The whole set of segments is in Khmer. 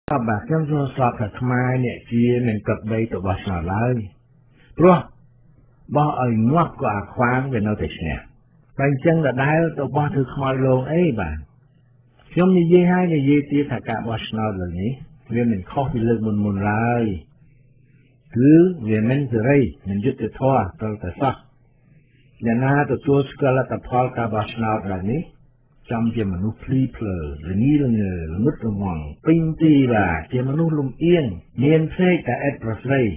bà trong số sọt thật mai nhẹ chia mình cập đây tụi bà sọt lại rồi bỏ ở ngoặc của khoáng về nơi tịch nè bánh chân là đáy tụi bà thực mọi luôn ấy bà trong như dây hai như dây tiết thả cả bà sọt rồi nhỉ vì mình khó bị lực mùn lại cứ vì mình từ đây mình giúp từ thoa tôi từ sọt nhà na tụi tôi sẽ là tập phó cả bà sọt rồi nhỉ trong chế mà nút phi phở rồi ní là ngờ là mất rồi mòn tinh ti là chế mà nút lùm yên miền phê cả ép rồi đây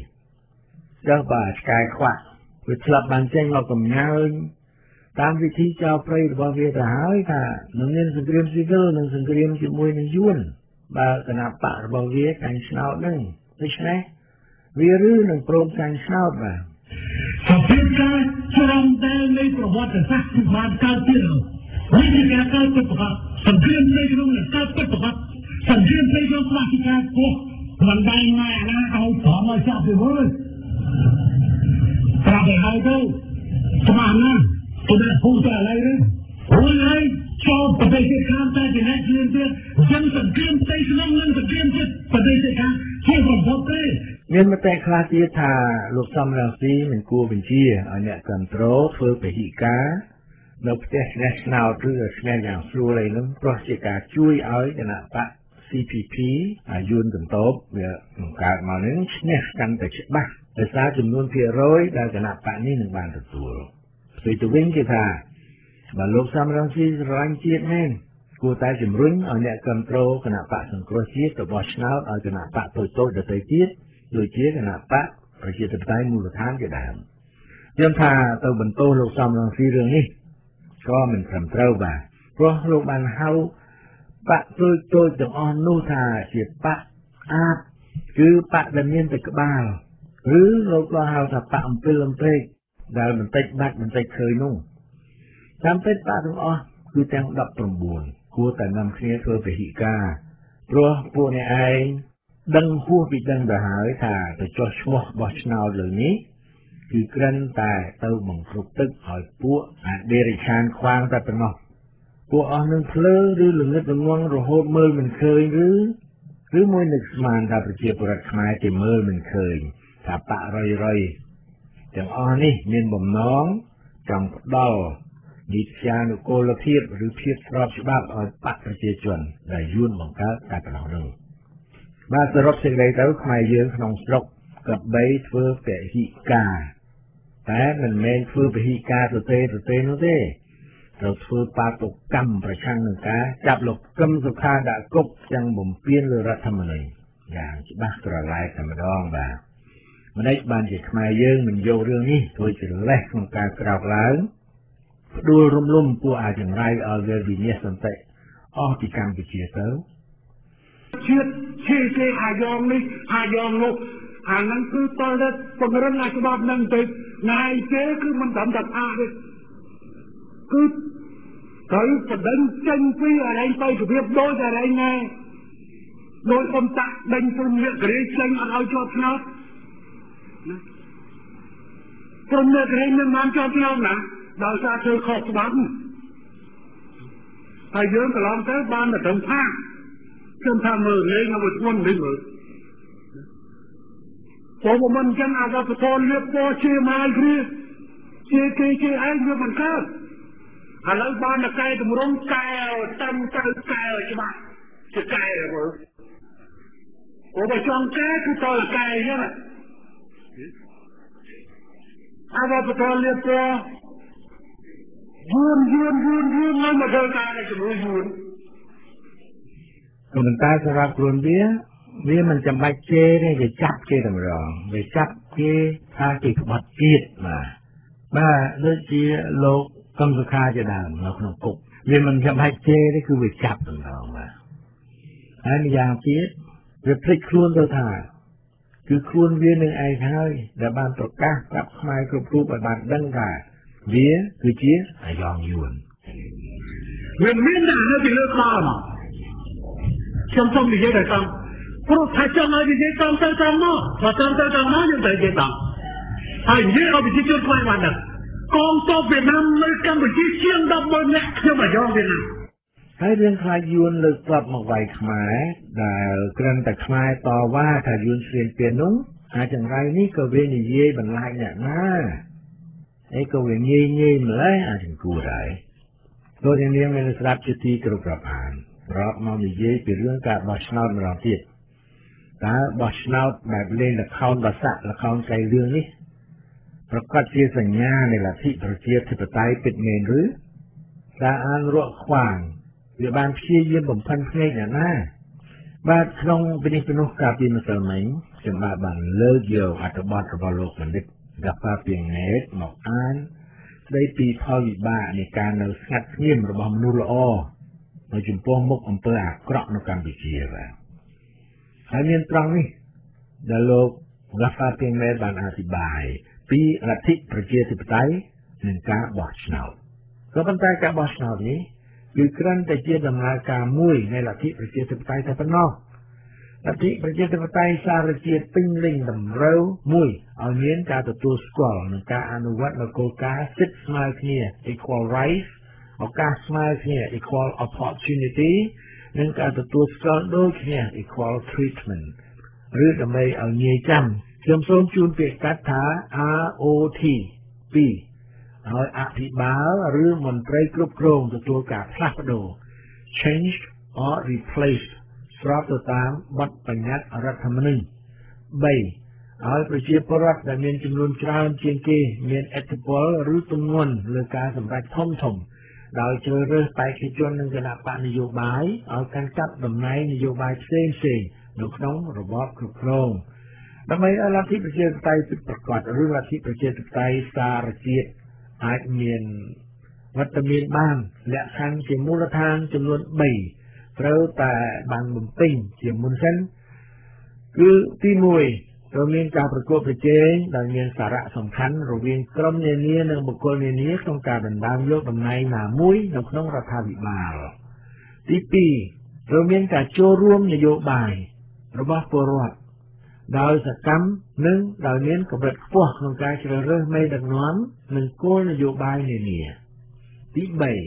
cho bà cài khoa với lập bàn chânเราcầm nhauตามวิธีเจ้าไปบ่เวทหายค่ะนึงเงินสังเกตซิเกอร์นึงสังเกตจมวยนึงยวนบ่ขณะปะบ่เวทกันสนาวนึงไม่ใช่วิรื้อนึงโปรมกันสนาวบ่สเปนการชรมได้ในประวัติศาสตร์ที่ผ่านการเที่ยววิธีการเข้าไปประกอบสังเกตไปตรงนั้นเข้าไปประกอบสังเกตไปตรงมาที่การโอ้มันได้ง่ายนะเอาสอนมาจับไปเลยปราบไปเอาดูสมานนะตัวนั้นพูดอะไรเนี่ยโอ้ยชอบประเดี๋ยวข้ามใจจะให้เรียนเพื่อยังสังเกตไปตรงนั้นสังเกตไปประเดี๋ยวข้ามช่วยผมบอกเลยเงินมาแต่คลาสที่ท่าลูกซ้ำเราซีมันกูเป็นชี้อันเนี้ยกันโตรเพื่อไปหิกาเราเทสเนชั่นแนลหรือแสดงอย่างสู้เลยนั้นเพราะจะการช่วยเอาขณะปะ CPP ยืนถึงโต๊ะเมื่อการมานั้นเนี่ยกันแต่ชิบ้าแต่ซาจำนวนเพียร้อยได้ขณะปะนี้หนึ่งบานตัวไปตัววิ่งกี่ท่าบรรลุสามรังสีรังจีดแน่กูตายจมรุ่งเอาเนี่ยกันโตรขณะปะสังเคราะห์จีดตัวบอชนาเอาขณะปะตัวโตเดือดจีดโดยจีดขณะปะประชิดตัวใต้มูลฐานจะได้ย่อมท่าตัวบรรโตลูกสามรังสีเรื่องนี้ก็มันทำเท่าบ่าเพราะโลกมันเฮาปะตัวจังอ่อนนู่ท่าเสียปะอาบคือปะดำเนินไปกบ้าหรือโลกเราเฮาถ้าปะอัมเปลมเปกได้มันเตะบัดมันเตะเคยนุ่งทำเป็นปะตรงอ่อนคือแตงดับตรงบุญกูแต่นำเคลียร์ตัวไปหิกาเพราะพวกในไอ้ดังหัวปีดังเดือดหายท่าแต่จอชวบอชนาวเหล่านี้คือกระนแต่เต้าบังครุกตึกหอยปั้วเดริชานควางแต่เป็นนอกปั้วอ่อนนึงเพลหรือหลึงเงินงวงโรโฮเมื่อมันเคยหรือมวยหนึ่งสมานถ้าประเจียปรักไม้แต่เมื่อมันเคยถ้าปะรอยจังอ่อนนี่เมียนบ่มน้องจังดอดิษยานุโกลเพียบหรือเพียบรอบฉบับอ่อนปะประเจียจวนได้ยุ่นบังคับการเป็นหนึ่งบ้านสรบเสียงใดเต้าขมายเยื้องขนมสรกกับใบเฟื่อแก่หิกาแต่มันเมนฟื้นไปฮิกาตัวเตนู้นเต้เราฟื้นปาตกกำประชังหนึ่งกาจับหลบกำสุขาดากบยังบ่มเปลี่ยนเลยรัฐธรรมนูญอย่างที่บ้านกระไรธรรมดองบ่ามันได้บานเด็กมาเยื่อมันโยเรื่องนี้โดยจะแลกของการกล่าวล้างดูรุ่มผู้อาจอย่างไรเอาเรื่องวิญญาณสันติอ้อปีกรรมไปเชียร์เต้าเชื่อหายองนี่หายองลูกอันนั้นคือตอนแรกคนเรื่องงานฉบับนั่งติดนายเจ้คือมันทำจากอาเลยคือเคยประเด็นเจนปีอะไรไปกับเรียบโดยอะไรไงโดยคนตักเดินคนเรียกเรียกเจนอะไรจอบนัดคนเรียกเรียกมันจอบนัดนะดาวซาเธอขอบบังไปเยอะกับลองเท้าบ้านแต่ถึงผ้าจนทำมือเลยเอาไปวนไปมือพอมันกันอาจจะทนเรียบร้อยเชื่อมาคือเชื่อไอ้เรื่องมันก็อะไรบ้านนักไก่ตรงร้องไก่ตั้งไก่ใช่ไหมจะไก่เหรอโอ้ไปช่องไก่คือตัวไก่ใช่ไหมอาจจะทนเรียบร้อยยืนแล้วมาเดินไก่จะรู้ยืนคนตายสำหรับคนเบี้ยมันจะไม่เจเนี่ยจะจับเจต่างรองไปจับเจถ้าติดบัดจีดมาบ้าเลือดเจโลกกำสุขาจะด่างเราขนมกุกมันจะไม่เจนี่คือไปจับต่างรองมาอันนี้อย่างจีดจะพลิกคล้วนตัวท่าคือคล้วนเวียนหนึ่งไอ้ท้ายแต่บานตกก้ากับไม้กรุบกรุบบานดังกาเวียคือเจี๊ยไอยองยวนเวียนด่าเนี่ยเป็นเรื่องข้ามช่างๆมีเยอะแต่ตั้งเพราะถ้าจะมาดีเจตั้งเนาะพอตั้งมายังได้เจตั้งไอ้เยอะเอาไปที่จุดไฟวันน่ะกองทัพเวียดนามเลยกันไปที่เชียงดำบนเนี่ยจะมายอมเวียดนามហើយរឿងខ្លាចយួនលើកក្របមកវាយខ្មែរដែលគ្រាន់តែខ្មែរតវ៉ាថាយួនឈ្លានពាននោះអាចចង្រៃនេះក៏វានិយាយបន្លាចអ្នកណាអីក៏វាងាយម្ល៉េះអាចគួរដែរលោកនាងមានស្ដាប់ជាទីគ្រប់រាប់អានរាប់មកនិយាយពីរឿងការបោះឆ្នោតម្ដងទៀតតើបោះឆ្នោតបែបលេងល្ខោនបាសាក់ល្ខោនស្រីរឿងនេះប្រកាសជាសញ្ញានៃលទ្ធិប្រជាធិបតេយ្យពិតមែនឬតើអានរកខ្វាងវាបានព្យាយាមបំផិនភ្នែកអ្នកណាបាទក្នុងវិនិច្ឆ័យនោះកាលពីម្សិលមិញខ្ញុំបានលើកយកអត្ថបទរបស់លោកបណ្ឌិតកាហ្វាពីងណេតមកអានស្ដីពីផលវិបាកនៃការនៅស្ងាត់ស្ងៀមរបស់មនុស្សល្អនៅចំពោះមុខអំពើអាក្រក់នៅកម្ពុជាបាទហើយមានត្រង់នេះដែលលោកកាហ្វាពីងណេតបានអធិប្បាយពីលទ្ធិប្រជាធិបតេយ្យនិងការបោះឆ្នោតក៏ប៉ុន្តែការបោះឆ្នោតនេះគឺគ្រាន់តែជាដំណើរការមួយនៃលទ្ធិប្រជាធិបតេយ្យតែប៉ុណ្ណោះលទ្ធិប្រជាធិបតេយ្យសារជាតិពេញលេញតម្រូវមួយឲ្យមានការទទួលស្គាល់និងការអនុវត្តនូវគោលការណ៍សិទ្ធិស្មើគ្នា equal rights ឱកាសស្មើគ្នា equal opportunity និងការទទួលស្គាល់ដូចគ្នា equal treatment ឬដើម្បីឲ្យងាយចាំខ្ញុំសូមជូនពាក្យកាត់ថា ROT 2ហើយអភិបាលឬមន្ត្រីគ្រប់គ្រងទទួលការផ្លាស់ប្ដូរ changed or replaced ស្របទៅតាមបទបញ្ញត្តិរដ្ឋធម្មនុញ្ញ3ឲ្យប្រជាពលរដ្ឋដែលមានចំនួនច្រើនជាងគេមានឥទ្ធិពលឬទម្ងន់លើការសម្រេចធំដោយជ្រើសរើសបេក្ខជននិងគណៈបកនយោបាយឲ្យកាន់កាប់តំណែងនយោបាយផ្សេងនៅក្នុងរបបគ្រប់គ្រងដើម្បីឲ្យលទ្ធិប្រជាធិបតេយ្យពិតប្រាកដឬលទ្ធិប្រជាធិបតេយ្យសារជាតិអាចមានវត្តមានបានលក្ខខណ្ឌជាមូលដ្ឋានចំនួន3ត្រូវតែបានបំពេញជាមុនសិនគឺទី1ត្រូវមានការប្រកួតប្រជែងដែលមានសារៈសំខាន់រវាងក្រុមនានានិងបុគ្គលនានាក្នុងការដណ្ដើមយកតំណែងណាមួយនៅក្នុងរដ្ឋាភិបាលទី2ត្រូវមានការចូលរួមនយោបាយរបស់ពលរដ្ឋដោយសកម្មនិងដោយមានកម្រិតខ្ពស់ក្នុងការជ្រើសរើសមេដឹកនាំនិងគោលនយោបាយនានាទី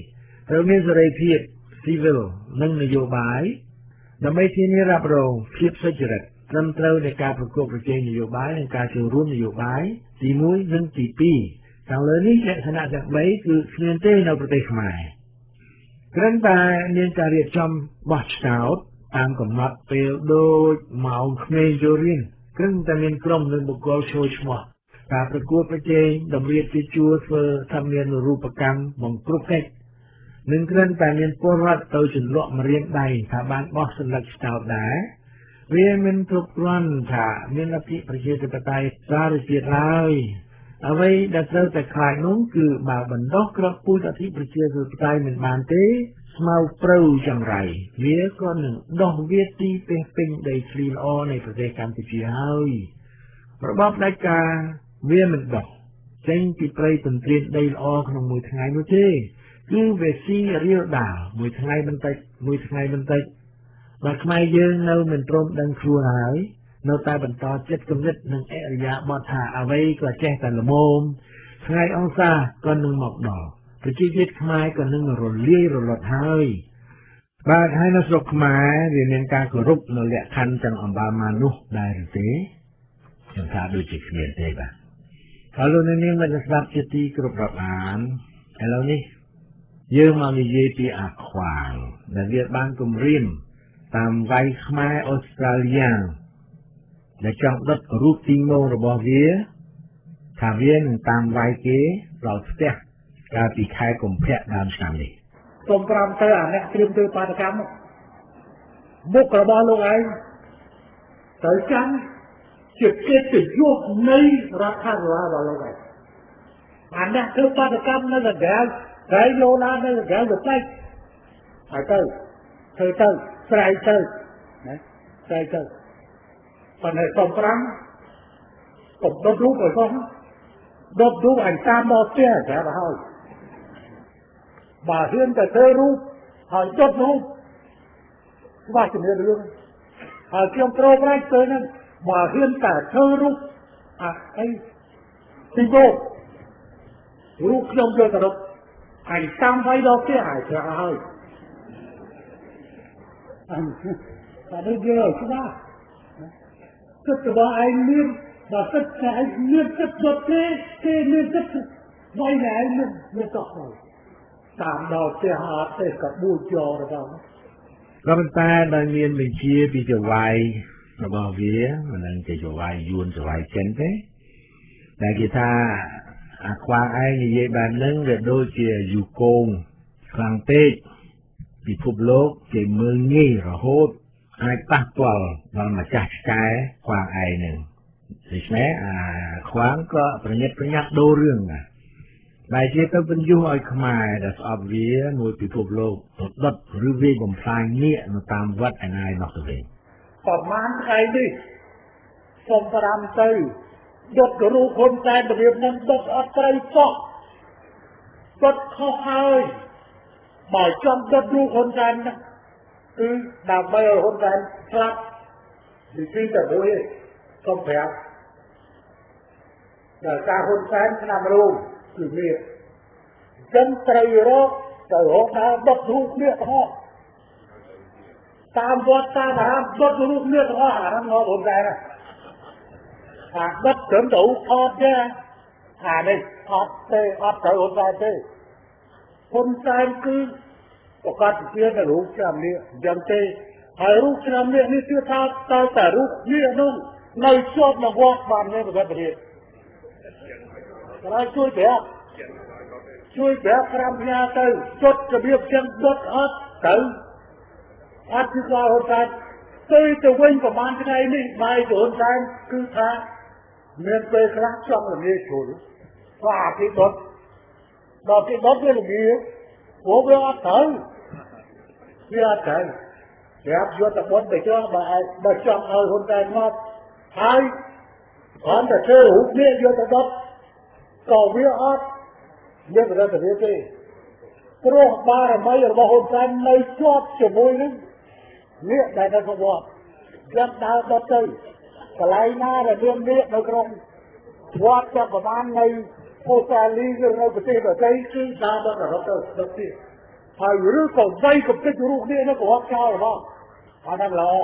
3ត្រូវមានសេរីភាព civil និងនយោបាយដើម្បីធានារ៉ាប់រងភាពសុចរិតត្រឹមត្រូវនៃការប្រកួតប្រជែងនយោបាយនិងការចូលរួមនយោបាយទី1និងទី2ខាងលើនេះលក្ខណៈទាំង3គឺគ្មានទេនៅប្រទេសខ្មែរគ្រាន់តែមានការរៀបចំបោះឆ្នោតតាមកំណត់ពេលដូចម៉ោងក្មេងចូលរៀនគ្រាន់តែមានក្រុមនិងបុគ្គលចូលឈ្មោះការប្រកួតប្រជែងតម្រៀបជាជួរធ្វើថាមានរូបកម្មបង្ក្រប់កិច្ចនិងគ្រាន់តែមានពលរដ្ឋទៅចន្លក់ម្រាមដៃថាបានបោះសន្លឹកឆ្នោតដែរវាមិនគ្រប់គ្រាន់ថាមានលទ្ធិប្រជាធិបតេយ្យសារជាតិឡើយអ្វីដែលត្រូវតែខ្លាចនោះគឺបើបណ្ដោះក្របពូជលទ្ធិប្រជាធិបតេយ្យមិនបានទេស្មៅព្រៅចង្រៃវាក៏នឹងដោះវាទីពេះពេញដីធ្លីល្អនៃប្រទេសកម្ពុជាហើយរបបផ្ដាច់ការវាមិនដោះចេញពីព្រៃទន្ទ្រានដីល្អក្នុងមួយថ្ងៃនោះទេគឺវាស៊ីរៀលដាលមួយថ្ងៃបន្តិចបើខ្មែរយើងនៅមិនព្រមដឹងខ្លួនហើយនៅតែបន្តចិត្តគំនិតនិងអរិយាបថថាអ្វីក៏ចេះតែល្មមថ្ងៃអង្សារក៏នឹងមកដល់ប្រជាជាតិខ្មែរក៏នឹងរលាយរលត់ហើយបាទហើយនៅស្រុកខ្មែរវាមានការគោរពនៅលក្ខខណ្ឌទាំងអំបាលមកនោះដែរឬទេខ្ញុំថាដូចជាគ្មានទេបាទហើយលោកនាងមិនស្ដាប់ជាទីគ្រប់រាប់អានឥឡូវនេះយើងមកនិយាយពីអាខ្វាងដែលវាបានគំរាមតាមវាយខ្មែរអូស្ត្រាលីដែលចង់ដុតរូបទីម៉ូរបស់វាថាវានឹងតាមវាយគេដល់ផ្ទះកាលពីខែកុម្ភៈដើមឆ្នាំនេះសូមប្រាំទៅអាអ្នកត្រៀមធ្វើបាតកម្មមុខរបស់លោកឯងត្រូវចាំជាកិត្តិយសនៃរដ្ឋាភិបាលរបស់លោកឯងអាអ្នកធ្វើបាតកម្មនៅកណ្ដាលហើយលោកឡើងនៅកណ្ដាលទៅផ្លេចហើយទៅធ្វើទៅស្រែកទៅណាស្រែកទៅប៉ុន្តែសូមប្រាំកុំដុតរូបឲ្យផងដុតរូបអញតាមមកផ្ទះតែទៅហើយបើហ៊ានតែធ្វើរូបហើយដុតរូបស្វាគមន៍រឿងហើយខ្ញុំប្រូប្រាច់ទៅហ្នឹងបើហ៊ានតែធ្វើរូបអីទីបោរូបខ្ញុំយកទៅដុតអញតាមវាយដល់ផ្ទះហើយឆ្លាក់ហើយតែនេះយើងឲ្យច្បាស់គិតរបស់ឯងមានបើគិតតែឯងមានគិតដល់គេមានគិតវាយតែឯងមានតោះទៅតាមដល់ផ្ទះអត់ទេក៏បួសចោលទៅដល់ក៏ប៉ុន្តែដោយមានបញ្ជាពីចវាយរបស់វាមិននឹងជាចវាយយួនចវាយចិនទេតែគេថាអាខ្វាងឯងនិយាយបែបហ្នឹងវាដូចជាយូកងខ្លាំងពេកពិភពលោកគេមើលងាយរហូតអាចប៉ះពាល់ដល់ម្ចាស់ឆ្កែខ្វាងឯងហ្នឹងដូច្នេះអាខ្វាងក៏ប្រញាប់ប្រញាប់ដូររឿងដែរតែជាទៅបញ្យុះឲ្យខ្មែរដែលស្អប់វាមួយពិភពលោកទៅដុតឬវាយបំផ្លាញងាកនៅតាមវត្តឯណាយនោះទៅវិញប្រហែលថ្ងៃនេះសូមប្រាំទៅដុតគ្រូហ៊ុនសែនរបៀបនឹងដុតអត់ត្រូវសោះដុតខុសហើយបើចង់ដុតគ្រូហ៊ុនសែនណាគឺដើម្បីឲ្យហ៊ុនសែនស្លាប់ពីទីតែមួយឯងសូមប្រាប់ដែលការហ៊ុនសែនឆ្នាំរូបគឺមានចឹងត្រូវរកទៅរកដល់ដុតរូបនេះទាំងអស់តាមវត្តតាមអារាមដុតរូបនេះទាំងអស់អារាមរបស់ហ៊ុនសែនណាអាដុតត្រឹមទៅថតទេអានេះអត់ទេអត់ត្រូវហ៊ុនសែនទេហ៊ុនសែនគឺប្រកាសជារូបឆ្នាំនេះយ៉ាងទេហើយរូបឆ្នាំនេះគឺថាតើតែរូបនេះនោះនៅជាប់នៅវត្តបានទេប្រកាសទេហើយជួយប្រាប់5ផ្ញើទៅចុចរបៀបចឹងដុតអត់ទៅអត់គឺក៏ហ៊ុនសែនទៅវិញប្រហែលថ្ងៃនេះបាយហ៊ុនសែនគឺថាមានពេលខ្លះចង់រងាជ្រុលថាគេដុតដល់គេដុតវារងាព្រោះវាអត់ត្រូវវាអត់ត្រូវប្រាប់យកតបុនទៅចោះបើចង់ឲ្យហ៊ុនសែនមកហើយគ្រាន់តែធ្វើរូបនេះយកទៅដុតក៏វាអត់មានប្រតិភាពទេព្រោះបារមីរបស់ហ៊ុនសែននៅជាប់ជាមួយនឹងនេះដែលនៅក្នុងវត្តយ៉ាងដើរដុតទៅកន្លែងណាដែលមាននេះនៅក្នុងវត្តចាប់ប្រមាណនៅអូស្ត្រាលីឬនៅប្រទេសដទៃគឺដើរដុតរហូតទៅដុតទៀតហើយឬក៏វ័យកំទេចរូបនេះនៅក៏អត់ចោលរបស់អាហ្នឹងល្អ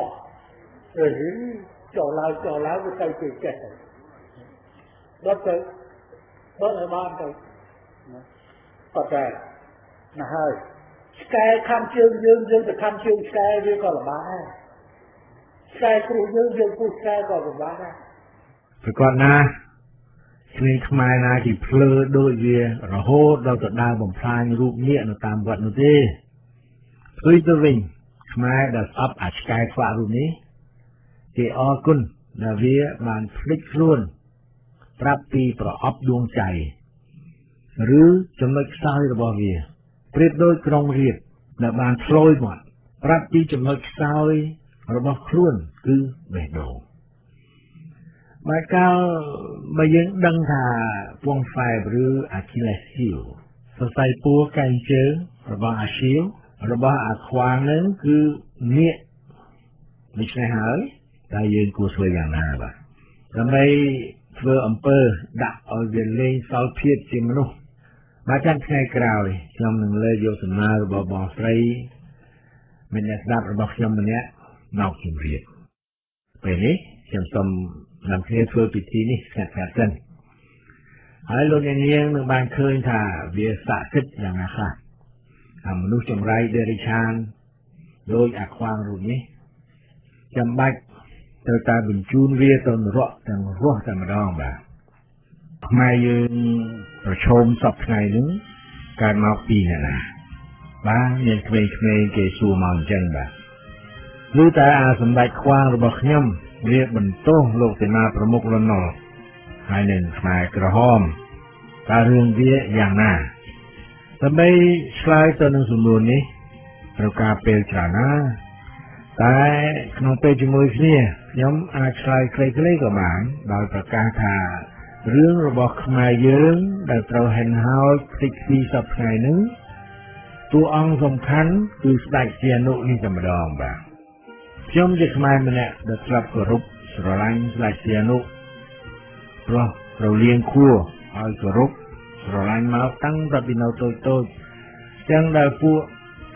ចោលឡើងវាទៅពីចេះដុតទៅដុតឲ្យបានទៅប៉ុន្តែណាហើយឆ្កែខំជើងយើងទៅខំជើងឆ្កែវាក៏លំបាកដែរឆ្កែគ្រូយើងគ្រូឆ្កែក៏លំបាកដែរប្រកបណាស្រីខ្មែរណាគេភ្លើដូចវារហូតដល់ទៅដើរបំផ្លាញរូបនាគនៅតាមវត្តនោះទេឃើញទៅវិញខ្មែរដែលស្អប់អាឆ្កែខ្វាក់រូបនេះគេអរគុណដែលវាបានភ្លេចខ្លួនប្រាប់ពីប្រអប់ដួងใจឬចំណុចខ្សោយរបស់វាប្រៀបដូចក្រុងរាពណ៍ដែលបានឆ្លយមកប្រាប់ពីចំណុចខ្សោយរបស់ខ្លួនគឺបេះដូងបើកាលបើយើងដឹងថាពងហ្វែបឬអាគីលេសហ៊ីលសរសៃពួរកែងជើងរបស់អាឈីលរបស់អាខ្វាងនឹងគឺនាគដូច្នេះហើយតែយើងគួរធ្វើយ៉ាងណាបាទដើម្បីធ្វើអំពើដាក់ឲ្យវាលេងសល់ភាពជាមនុស្សបាទចាំថ្ងៃក្រោយខ្ញុំនឹងលើកយកសំណើរបស់បងស្រីមានអ្នកស្ដាប់របស់ខ្ញុំម្នាក់មកជម្រាបពេលនេះខ្ញុំសូមនាំគ្នាធ្វើពិធីនេះស្ងាត់ៗសិនហើយលោកអ្នកនាងនឹងបានឃើញថាវាស័ក្តិសិទ្ធិយ៉ាងណាខ្លះមនុស្សចម្រៃដេរិឆានដោយអាខ្វាងរូបនេះចាំបាច់ត្រូវតែបញ្ជូនវាទៅនរកទាំងរស់តែម្ដងបាទខ្មែរយើងប្រឈមសពថ្ងៃនេះកើតមកពីអ្នកណាបាទមានក្មេងៗគេសួរមកអញ្ចឹងបាទឬតែអាសម្ដេចខ្វាងរបស់ខ្ញុំវាបន្ទោសលោកសេនាប្រមុខលន់នល់ហើយនឹងខ្មែរក្រហមតើរឿងវាយ៉ាងណាដើម្បីឆ្លើយទៅនឹងសំណួរនេះត្រូវការពេលច្រើនណាស់តែក្នុងពេលជាមួយគ្នាខ្ញុំអាចឆ្លើយខ្លីៗក៏បានដោយប្រកាសថារឿងរបស់ខ្មែរយើងដែលត្រូវហិនហោចភ្លេចពីសពថ្ងៃនេះតួអង្គសំខាន់គឺស្ដេចជាអនុនេះតែម្ដងបាទខ្ញុំជាខ្មែរម្នាក់ដែលធ្លាប់គោរពស្រឡាញ់ស្ដេចជាអនុព្រោះរលៀងខួរឲ្យគោរពស្រឡាញ់មកតាំងពីនៅតូចៗចឹងដែលពួក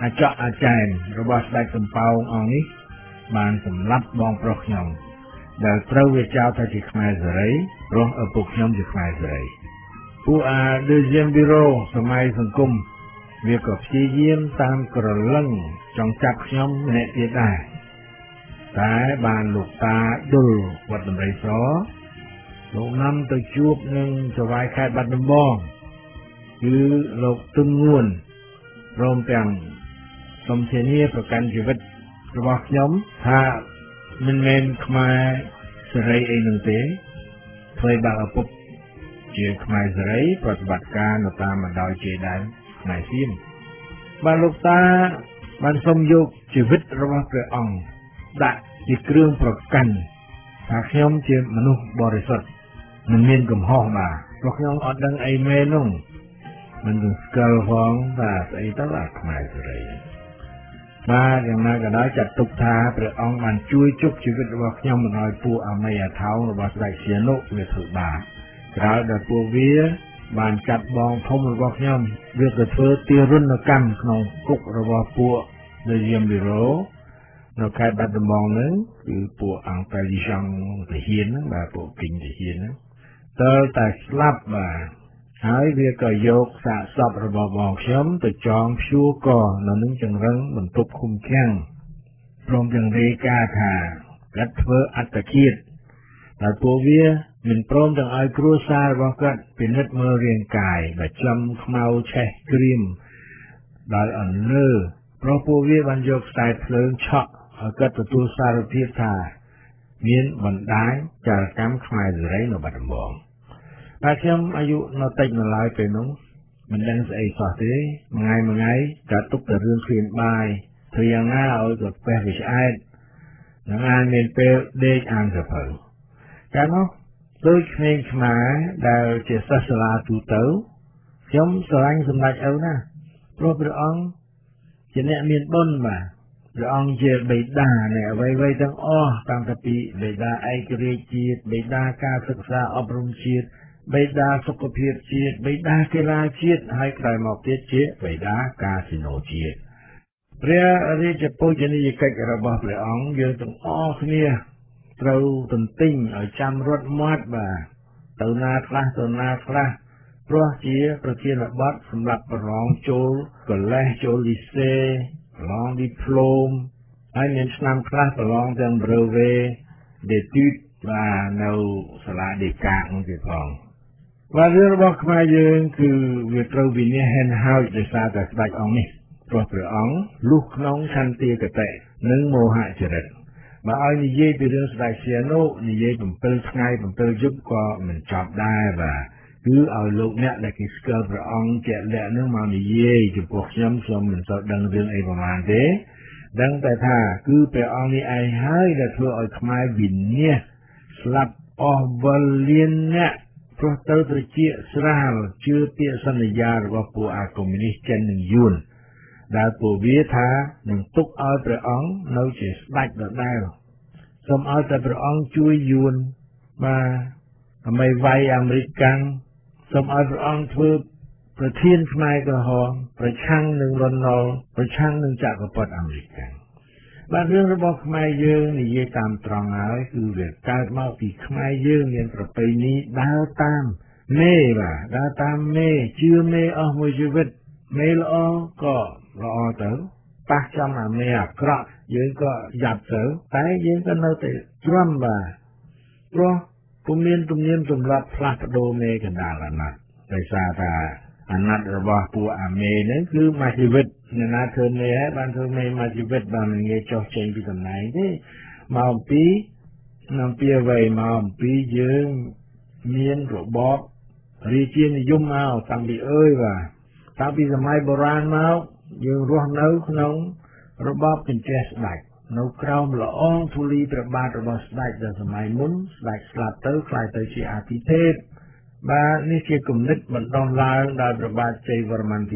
អាចកអាចារ្យរបស់ស្ដេចសំប៉ោងអង្គនេះបានសម្លាប់បងប្រុសខ្ញុំដែលត្រូវវាចោទថាជាខ្មែរសេរីព្រោះឪពុកខ្ញុំជាខ្មែរសេរីពួកdeuxième bureau សម័យសង្គមវាក៏ព្យាយាមតាមក្រឡឹងចង់ចាប់ខ្ញុំម្នាក់ទៀតដែរតែបានលោកតាដុលវត្តដំរីសលោកនាំទៅជួបនឹងចៅហ្វាយខេត្តបាត់ដំបងគឺលោកទុនងួនព្រមទាំងសូមធានាប្រកាន់ជីវិតរបស់ខ្ញុំថាមិនមែនខ្មែរសេរីអីនឹងទេធ្វើបាបឪពុកជាខ្មែរសេរីប្រតិបត្តិការនៅតាមបណ្ដោយជាដែនខ្មែរសៀមបានលោកតាបានសូមយកជីវិតរបស់ព្រះអង្គដាក់ជាគ្រឿងប្រកាន់ថាខ្ញុំជាមនុស្សបរិសុទ្ធមិនមានកំហុសបាទព្រោះខ្ញុំអត់ដឹងអីមែននោះមិនដឹងស្គាល់ផងថាស្អីទៅខ្មែរសេរីបាទយ៉ាងណាក៏ដោយចាត់ទុកថាព្រះអង្គបានជួយជប់ជីវិតរបស់ខ្ញុំមិនឲ្យពួកអាមេអាថោងរបស់ស្ដេចសៀនុវាធ្វើបាបក្រោយដល់ពួកវាបានចាត់បងធំរបស់ខ្ញុំវាទៅធ្វើទារុណកម្មក្នុងគុករបស់ពួកdeuxième bureau នៅខេត្តបាត់ដំបងហ្នឹងគឺពួកអង្គតាលីសង់ទាហានហ្នឹងបាទពួកគិញទាហានហ្នឹងតើតែស្លាប់បាទហើយវាក៏យកសាកសពរបស់បងខ្ញុំទៅចងព្យួរកនៅនឹងចង្រឹងបន្ទប់ឃុំឃាំងព្រមទាំងរាយការណ៍ថាគាត់ធ្វើអត្តឃាតតែពួកវាមិនព្រមទាំងឲ្យគ្រួសាររបស់គាត់ពិនិត្យមើលរាងកាយបើចំខ្មៅឆេះក្រៀមដោយអន្លើព្រោះពួកវាបានយកខ្សែភ្លើងឆក់ឲ្យគាត់ទទួលសារភាពថាមានបណ្ដាញចរកម្មខ្មែរសេរីនៅបាត់ដំបងតែខ្ញុំអាយុនៅតិចនៅឡើយពេលនោះមិនដឹងស្អីសោះទេមួយថ្ងៃក៏ទុកតែរឿងឃ្លានបាយធ្វើយ៉ាងណាឲ្យគាត់ពេះវាឆ្អែតនឹងអាចមានពេលដេកអានសភៅកាលនោះដូចក្មេងខ្មែរដែលជាសិស្សសាលាទូទៅខ្ញុំស្រឡាញ់សម្ដេចឪណាព្រោះព្រះអង្គជាអ្នកមានបុណ្យបាទព្រះអង្គជាបិតានៃអ្វីៗទាំងអស់តាំងពីបិតាឯករាជ្យជាតិបិតាការសិក្សាអប់រំជាតិបិតាសុខភាពជាតិបិតាកីឡាជាតិហើយក្រោយមកទៀតជាបិតាកាស៊ីណូជាតិព្រះរាជបូជនីយកិច្ចរបស់ព្រះអង្គយើងទាំងអស់គ្នាត្រូវទន្ទិញឲ្យចាំរត់មាត់បាទទៅណាខ្លះព្រោះជាប្រធានបទសម្រាប់ប្រឡងចូលកូឡេសចូលលីសេប្រឡងឌីប្លូមហើយមានឆ្នាំខ្លះប្រឡងទាំង brevet d'études បាទនៅសាលាដេកានោះទៀតផងបាទរឿងរបស់ខ្មែរយើងគឺវាត្រូវវិនិច្ឆ័យហេនហោចដោយសារតែស្ដេចអង្គនេះព្រោះព្រះអង្គលុះក្នុងឆន្ទាគតិនិងមោហចរិតបើឲ្យនិយាយពីរឿងស្ដេចសៀនុនិយាយ7ថ្ងៃ7យប់ក៏មិនចប់ដែរបាទគឺឲ្យលោកអ្នកដែលគេស្គាល់ព្រះអង្គជាក់លាក់នឹងមកនិយាយចំពោះខ្ញុំមិនសូវដឹងរឿងអីប្រហែលទេដឹងតែថាគឺព្រះអង្គនេះឯងហើយដែលធ្វើឲ្យខ្មែរវិនាសស្លាប់អស់វលលានអ្នកព្រោះទៅត្រជាស្រាលជឿពាក្យសន្យារបស់ពួកអាកុម្មុយនីសចិននិងយួនដែលពួកវាថានឹងទុកឲ្យព្រះអង្គនៅជាស្ដេចដដែលសូមឲ្យតែព្រះអង្គជួយយួនបាទដើម្បីវាយអាមេរិកកាំងសូមឲ្យព្រះអង្គធ្វើប្រធានខ្មែរក្រហមប្រឆាំងនឹងរ៉ុនណុលប្រឆាំងនឹងចក្រពត្តិអាមេរិកកាំងបាទរឿងរបស់ខ្មែរយើងនិយាយតាមត្រង់ហើយគឺវាកើតមកពីខ្មែរយើងមានប្រពៃណីដើរតាមមេបាទដើរតាមមេជឿមេអស់មួយជីវិតមេល្អក៏ល្អទៅប៉ះចំអាមេអាក្រក់យើងក៏យ៉ាប់ទៅតែយើងក៏នៅតែទ្រាំបាទព្រោះពុំមានទំនៀមទម្លាប់ផ្លាស់ប្ដូរមេកណ្ដាលអាណត្តិដោយសារថាអាណត្តិរបស់ពួកអាមេនេះគឺមួយជីវិតអ្នកណាធ្វើមេហើយបានធ្វើមេមួយជីវិតបានមិនងាយចុះចេញពីតំណែងទេមកអំពីអ្វីមកអំពីយើងមានរបបរាជានិយមមកតាំងពីបាទតាំងពីសម័យបុរាណមកយើងរស់នៅក្នុងរបបកញ្ចេះស្ដេចនៅក្រោមល្អងធូលីព្រះបាទរបស់ស្ដេចដែលសម័យមុនស្ដេចស្លាប់ទៅខ្លាយទៅជាអាទិទេពបាទនេះជាគំនិតបណ្ដុះឡើងដោយព្រះបាទជ័យវរ្ម័នទី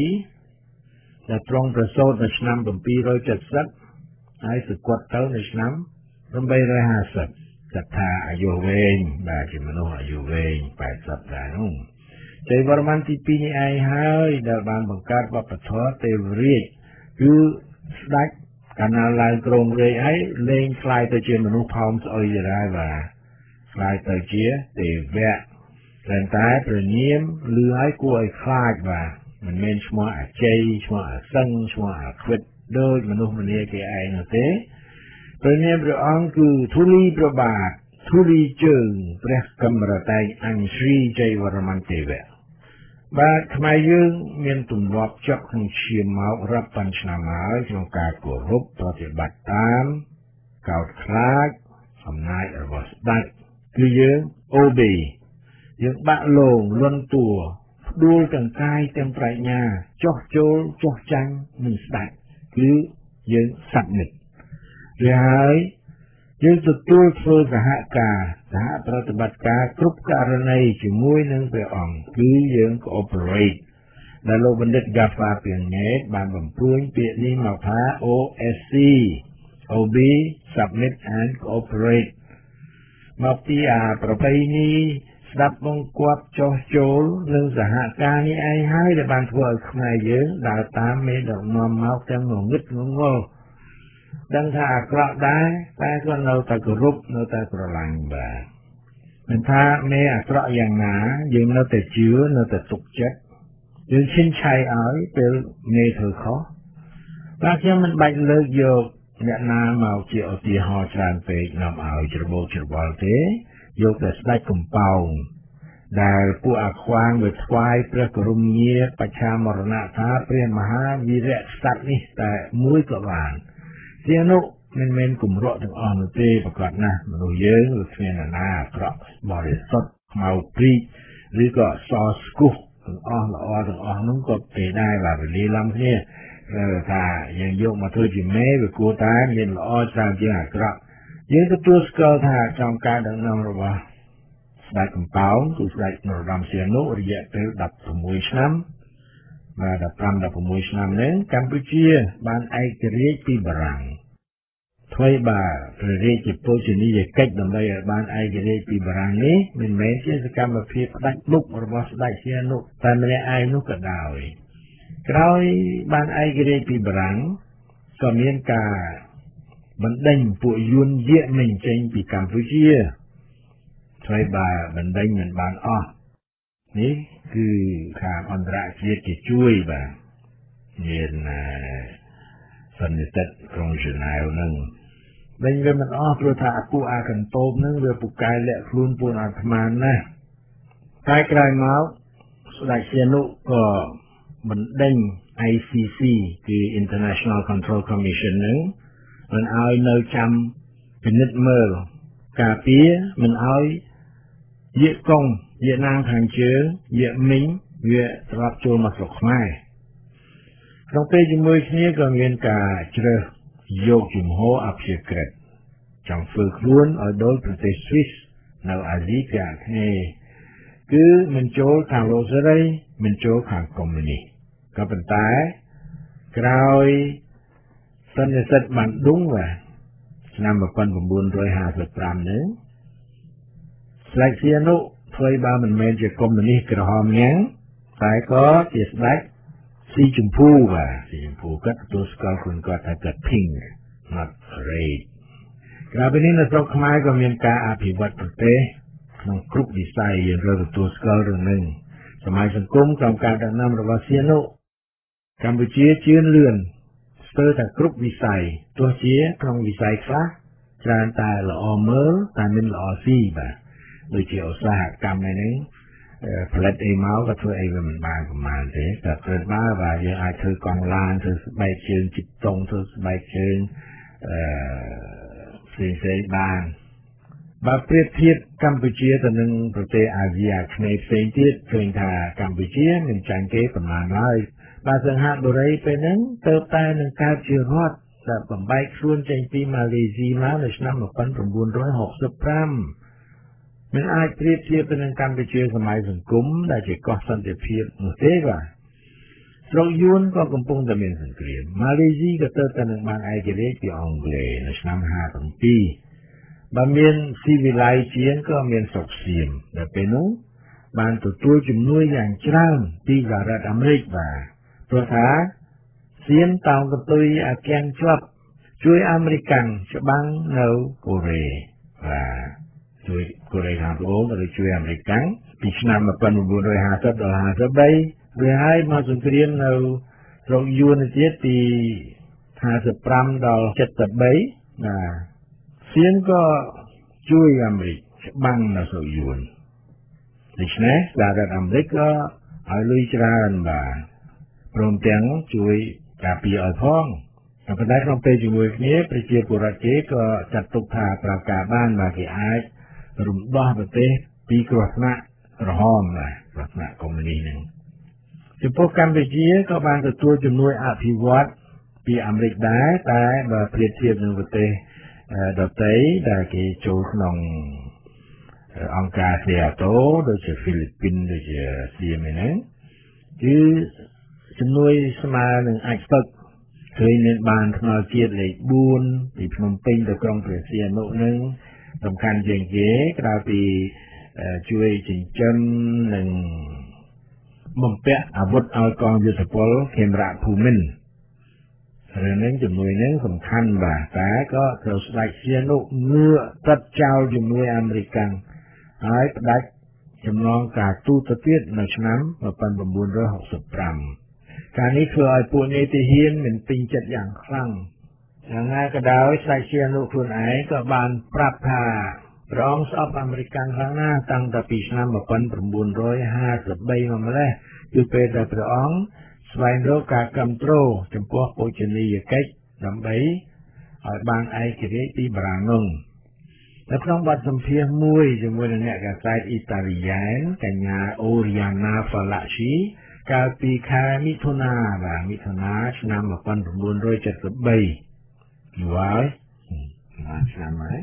2ដែលទ្រង់ប្រសូតនៅឆ្នាំ770ហើយសគាត់ទៅនៅឆ្នាំ850ចាត់ថាអាយុវែងបាទជាមនុស្សអាយុវែង80ដែរនោះជ័យវរ្ម័នទី2នេះឯងហើយដែលបានបង្កើតវប្បធម៌ទេវរាជគឺស្ដេចកាលណាឡើងគ្រងរាជ្យហើយលែងខ្លាយទៅជាមនុស្សផោមស្អុយទៅហើយបាទខ្លាយទៅជាទេវៈតែព្រះនាមឮឲ្យគួរឲ្យខ្លាចបាទមិនមែនឈ្មោះអាជ័យឈ្មោះអាសឹងឈ្មោះអាខ្វិតដូចមនុស្សម្នាគេឯងនោះទេព្រះនាមព្រះអង្គគឺធូលីព្រះបាទធូលីជើងព្រះកម្រតែងអញશ્រីជ័យវរ្ម័នទេវៈបាទខ្មែរយើងមានទម្លាប់ជាប់ក្នុងឈាមមករាប់ពាន់ឆ្នាំហើយក្នុងការគោរពប្រតិបត្តិតាមកោតខ្លាចអំណាចរបស់ស្ដេចគឺយើង obey យើងបាក់លងលន់តួផ្ដួលទាំងកាយទាំងប្រាជ្ញាចោះចូលចោះចាញ់នឹងស្ដេចគឺយើងសត្វនិកហើយយើងទទួលធ្វើសហការសហប្រតិបត្តិការគ្រប់ករណីជាមួយនឹងព្រះអង្គគឺយើង cooperate ដែលលោកបណ្ឌិត Gaffa ពីង៉េតបានបំព្រួញពាក្យនេះមកថា OSC Obey Submit and Cooperate មកពីប្រពៃណីស្ដាប់បង្គាប់ចោះចូលនឹងសហការនេះឯងហើយដែលបានធ្វើឲ្យខ្មែរយើងដើរតាមមេដឹកនាំមកទាំងងងឹតងងល់ដឹងថាអាក្រក់ដែរតែក៏នៅតែគោរពនៅតែស្រឡាញ់បាទមិនថាមេអាក្រក់យ៉ាងណាយើងនៅតែជឿនៅតែទុកចិត្តយើងឈិនឆៃឲ្យពេលមេធ្វើខុសតែខ្ញុំមិនបាច់លើកយកអ្នកណាមកជាឧទាហរណ៍ច្រើនពេកនាំឲ្យច្របូកច្របល់ទេយកតែស្ដេចកំប៉ោងដែលពួកអាខ្វាងវាថ្វាយព្រះគរុញាបច្ឆាមរណៈថាព្រះមហាវីរៈក្សត្រនេះតែមួយក៏បានជានោះមិនមែនគម្រក់ទាំងអស់នោះទេប្រកបណាស់មនុស្សយើងវាគ្មានណាអាក្រក់បរិសុទ្ធខ្មៅព្រីកឬក៏សស្គុះទាំងអស់ល្អទាំងអស់នោះក៏ទេដែរបាទវេលាឡំគ្នាថាយើងយកមកធ្វើជាមេវាគួរតែមានល្អច្រើនជាងអាក្រក់យើងទទួលស្គាល់ថាចំការដឹកនាំរបស់ស្ដេចកំប៉ោងគឺស្ដេចនរោត្តមសីហនុរយៈពេល16ឆ្នាំបាទ15-16ឆ្នាំនេះកម្ពុជាបានឯករាជ្យពីបារាំងថ្មីបាទព្រះរាជាពូជនីយកិច្ចដើម្បីឲ្យបានឯករាជ្យពីបារាំងនេះមិនមែនជាសកម្មភាពផ្ដាច់មុខរបស់ស្ដេចសីហនុតែម្នាក់ឯងនោះក៏ដោយក្រោយបានឯករាជ្យពីបារាំងក៏មានការបណ្ដេញពួកយួនយាកមិញចេញពីកម្ពុជាថ្មីបាទបណ្ដេញមិនបានអស់នេះគឺខាងអន្តរជាតិគេជួយបាទមានសន្និសីទក្រុងហ្សឺណែវនឹងវិញវាមិនអស់ព្រោះថាពួកអាកន្ទោបនឹងវាពូកែលាក់ខ្លួនពួកអាត្មាណាស់តែក្រោយមកស្ដេចសីហនុក៏បណ្ដេញ ICC គឺ International Control Commission នឹងមិនឲ្យនៅចាំពិនិត្យមើលការពារមិនឲ្យយាកកុងយាកណាងខាងជើងយាកមីងវាត្រឡប់ចូលមកស្រុកខ្មែរក្នុងពេលជាមួយគ្នាក៏មានការជ្រើសយកជំហរអព្យាក្រឹតចង់ធ្វើខ្លួនឲ្យដូចប្រទេសស្វីសនៅអាស៊ីពីអាគ្នេយ៍គឺមិនចូលខាងលោកសេរីមិនចូលខាងកុម្មុយនីសក៏ប៉ុន្តែក្រោយសន្និសីទបានឌុងឆ្នាំ1955នេះស្ដេចសីហនុធ្វើបើមិនមែនជាកុម្មុយនីសក្រហមញ៉ាំងតែក៏ជាស្ដេចស៊ីជម្ភូបាទស៊ីជម្ភូគាត់ទទួលស្គាល់ខ្លួនគាត់ថាគាត់ pink not red ក្រៅពីនេះនៅស្រុកខ្មែរក៏មានការអភិវឌ្ឍប្រទេសក្នុងគ្រប់វិស័យយើងត្រូវទទួលស្គាល់រឿងនេះសម័យសង្គមក្រោមការដឹកនាំរបស់សីហនុកម្ពុជាជឿនលឿនស្ទើរតែគ្រប់វិស័យទោះជាក្នុងវិស័យខ្លះច្រើនតែល្អមើលតែមិនល្អស៊ីបាទដូចជាឧស្សាហកម្មនេះផលិតអីមកក៏ធ្វើអីវាមិនបានប្រមាណទេតែព្រឹកបាទយើងអាចធ្វើកង់ឡានធ្វើស្បែកជើងជីកតុងធ្វើស្បែកជើងផ្សេងៗបានបើប្រៀបធៀបកម្ពុជាទៅនឹងប្រទេសអាស៊ីអាគ្នេយ៍ផ្សេងទៀតឃើញថាកម្ពុជាមិនចាញ់គេប៉ុន្មានឡើយបាទសង្ហបុរីពេលហ្នឹងទៅតែនឹងកើតជារដ្ឋដែលបំបែកខ្លួនចេញពីម៉ាឡេស៊ីមកនៅឆ្នាំ1965មិនអាចប្រៀបធៀបទៅនឹងកម្ពុជាសម័យសង្គមដែលជាកោះសន្តិភាពនោះទេបាទស្រុកយួនក៏កំពុងតែមានសង្គ្រាមម៉ាឡេស៊ីក៏ទៅតែនឹងបានឯករាជ្យពីអង់គ្លេសនៅឆ្នាំ57បើមានស៊ីវិល័យជាងក៏មានស្រុកសៀមដែលពេលនោះបានទទួលជំនួយយ៉ាងច្រើនពីសហរដ្ឋអាមេរិកបាទព្រោះថាសៀនតោងកតុយអាកាំងជាប់ជួយអាមេរិកច្បាំងនៅកូរ៉េបាទជួយកូរ៉េខាងត្បូងឬជួយអាមេរិកពីឆ្នាំ1950ដល់53វាហើយមកសង្គ្រាមនៅស្រុកយួនទៀតពី55ដល់73បាទសៀនក៏ជួយអាមេរិកច្បាំងនៅស្រុកយួនដូច្នេះសហរដ្ឋអាមេរិកក៏ឲ្យលុយច្រើនបាទព្រមទាំងជួយការពារឲ្យផងតែប៉ុន្តែក្នុងពេលជាមួយគ្នាប្រជាពលរដ្ឋគេក៏ចាត់ទុកថាប្រកាសបានថាគេអាចរំដោះប្រទេសពីគ្រោះថ្នាក់ក្រហមបាទគ្រោះថ្នាក់កុម្មុយនីសហ្នឹងចំពោះកម្ពុជាក៏បានទទួលជំនួយអភិវឌ្ឍពីអាមេរិកដែរតែបើប្រៀបធៀបនឹងប្រទេសដទៃដែលគេចូលក្នុងអង្គការ SEATO ដូចជាហ្វីលីពីនដូចជាសៀមហ្នឹងគឺជំនួយស្មើនឹងអាចស្តុកឃើញមានបានថ្នល់ជាតិលេខ4ពីភ្នំពេញទៅក្រុងព្រះសីហនុនឹងសំខាន់ជាងគេក្រៅពីជួយចិញ្ចឹមនិងបំពាក់អាវុធឲ្យកងយុទ្ធពលខេមរៈភូមិន្ទរឿងនេះជំនួយនេះសំខាន់បាទតែក៏ត្រូវស្ដេចសៀនុងឿកាត់ចោលជំនួយអាមេរិកហើយផ្ដាច់ចំណងការទូតទៅទៀតនៅឆ្នាំ1965ការនេះធ្វើឲ្យពួកនេតិហ៊ានមានពេញចិត្តយ៉ាងខ្លាំងយ៉ាងណាក៏ដោយស្ដេចសៀនុខ្លួនឯងក៏បានប្រាប់ថាព្រះអង្គស្អប់អាមេរិកខ្លាំងណាស់តាំងតែពីឆ្នាំ1953មកម្លេះគឺពេលដែលព្រះអង្គស្វែងរកការគាំទ្រចំពោះបូជនីយកិច្ចដើម្បីឲ្យបានឯករាជ្យពីបារាំងនោះនៅក្នុងបទសម្ភាសន៍មួយជាមួយនឹងអ្នកកាសែតអ៊ីតាលីយ៉ែនកញ្ញាអូរីយ៉ាណាហ្វាឡាស៊ីកាលពីខែមិថុនាឆ្នាំ1973យូរហើយឆ្នាំហើយ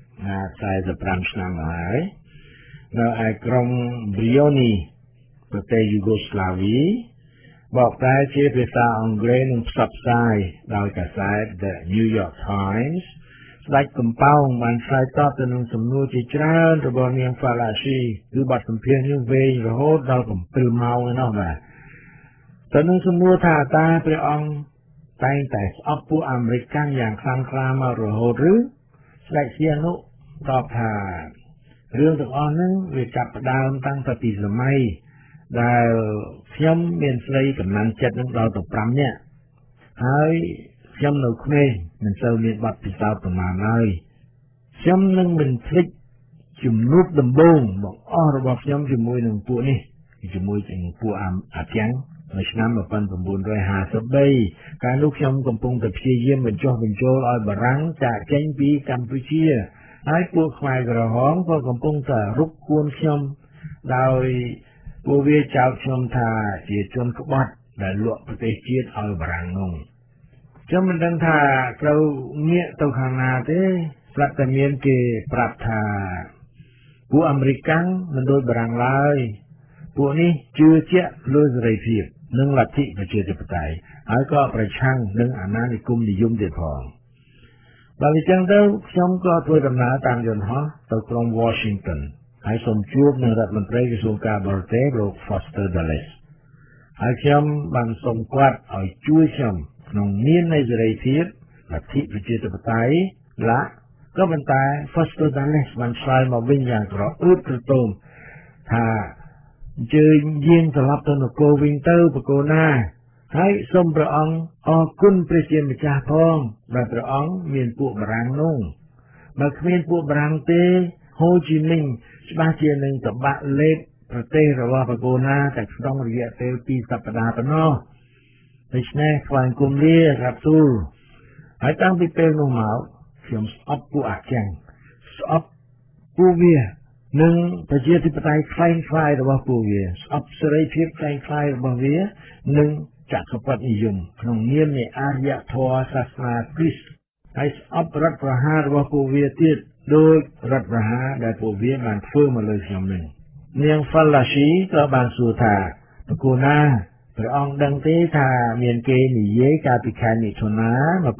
45ឆ្នាំហើយនៅឯក្រុងព្រីយ៉ូនីប្រទេសយូហ្គោស្លាវីបកប្រែជាភាសាអង់គ្លេសនិងផ្សព្វផ្សាយដោយកាសែត The New York Times ស្ដេចកំប៉ោងបានឆ្លើយតបទៅនឹងសំណួរជាច្រើនរបស់នាងហ្វាឡាស៊ីគឺបទសម្ភាសន៍នេះវែងរហូតដល់7ម៉ោងឯណោះបាទទៅនឹងសំណួរថាតើព្រះអង្គតែងតែស្អប់ពួកអាមេរិកយ៉ាងខ្លាំងក្លាមករហូតឬស្ដេចសៀនុតបថារឿងទាំងអស់ហ្នឹងវាចាប់ផ្ដើមតាំងពីសម័យដែលខ្ញុំមានស្រីកំណានចិត្តនឹងដល់ទៅ5នាក់ហើយខ្ញុំនៅក្មេងមិនសូវមានបទពិសោធន៍ប្រមាណហើយខ្ញុំនឹងមិនភ្លេចជំនួបដំបូងបងអស់របស់ខ្ញុំជាមួយនឹងពួកនេះជាមួយនឹងពួកអាទាំងនៅឆ្នាំ1953កាលនោះខ្ញុំកំពុងតែព្យាយាមបញ្ចុះបញ្ចូលឲ្យបារាំងចាកចេញពីកម្ពុជាហើយពួកខ្មែរក្រហមក៏កំពុងតែរុកគួនខ្ញុំដោយពួកវាចោទខ្ញុំថាជាជនក្បត់ដែលលក់ប្រទេសជាតិឲ្យបារាំងនោះខ្ញុំមិនដឹងថាត្រូវងាកទៅខាងណាទេស្រាប់តែមានគេប្រាប់ថាពួកអាមេរិកមិនដូចបារាំងឡើយពួកនេះជឿជាក់លើសេរីភាពនិងលទ្ធិប្រជាធិបតេយ្យហើយក៏ប្រឆាំងនឹងអាណានិគមនិយមទៀតផងបើអញ្ចឹងទៅខ្ញុំក៏ធ្វើដំណើរតាមយន្តហោះទៅក្រុង Washington ហើយសូមជួបនឹងរដ្ឋមន្ត្រីក្រសួងការបរទេសលោក Foster Dulles ហើយខ្ញុំបានសូមគាត់ឲ្យជួយខ្ញុំក្នុងនាមនៃសេរីភាពលទ្ធិប្រជាធិបតេយ្យក៏ប៉ុន្តែ Foster Dulles បានឆ្លើយមកវិញយ៉ាងក្រអឺតក្រទមថាអញ្ជើញយាងត្រឡប់ទៅនគរវិញទៅបកូនណាហើយសូមព្រះអង្គអរគុណព្រះជាម្ចាស់ផងដែលព្រះអង្គមានពួកបារាំងនោះបើគ្មានពួកបារាំងទេហូជីមីញច្បាស់ជានឹងតបាក់លេបប្រទេសរបស់បកូនណាតែក្នុងរយៈពេល2សប្តាហ៍ប៉ុណ្ណោះដូច្នេះថ្វាយគុំលារាប់ទូលហើយតាំងពីពេលនោះមកខ្ញុំស្អប់ពួកអាចារ្យស្អប់ពួកវានិងប្រជាធិបតេយ្យខ្លាំងខ្លាយរបស់ពួកវាស្អប់សេរីភាពខ្លាំងខ្លាយរបស់វានិងចក្រពត្តិនិយមក្នុងនាមនៃអារ្យធម៌សាសនាគ្រីស្ទហើយស្អប់រដ្ឋប្រហាររបស់ពួកវាទៀតដោយរដ្ឋប្រហារដែលពួកវាបានធ្វើមកលើខ្ញុំនេះនាង Fallacy ក៏បានសួរថាបកូនណាព្រះអង្គដឹងទេថាមានគេនិយាយកាលពីខែមិថុនា